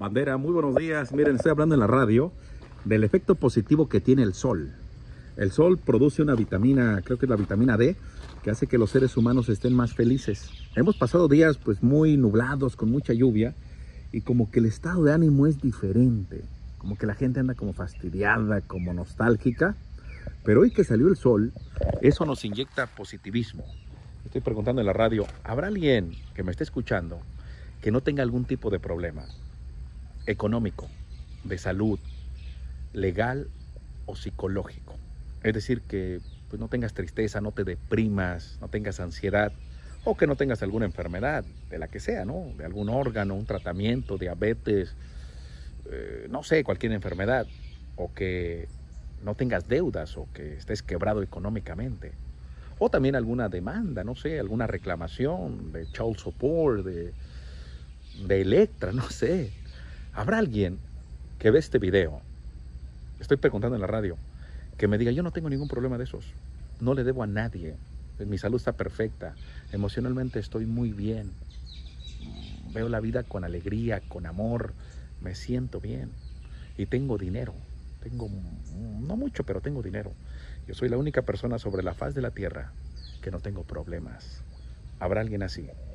Bandera, muy buenos días. Miren, estoy hablando en la radio del efecto positivo que tiene el sol. El sol produce una vitamina, creo que es la vitamina D, que hace que los seres humanos estén más felices. Hemos pasado días pues muy nublados, con mucha lluvia, y como que el estado de ánimo es diferente. Como que la gente anda como fastidiada, como nostálgica. Pero hoy que salió el sol, eso nos inyecta positivismo. Estoy preguntando en la radio, ¿habrá alguien que me esté escuchando que no tenga algún tipo de problema económico, de salud, legal o psicológico? Es decir, que pues, no tengas tristeza, no te deprimas, no tengas ansiedad, o que no tengas alguna enfermedad, de la que sea, ¿no? De algún órgano, un tratamiento, diabetes, no sé, cualquier enfermedad, o que no tengas deudas, o que estés quebrado económicamente, o también alguna demanda, no sé, alguna reclamación de child support, de Electra, no sé. ¿Habrá alguien que ve este video? Estoy preguntando en la radio, que me diga, yo no tengo ningún problema de esos, no le debo a nadie, mi salud está perfecta, emocionalmente estoy muy bien, veo la vida con alegría, con amor, me siento bien y tengo dinero, tengo no mucho, pero tengo dinero. Yo soy la única persona sobre la faz de la tierra que no tengo problemas. ¿Habrá alguien así?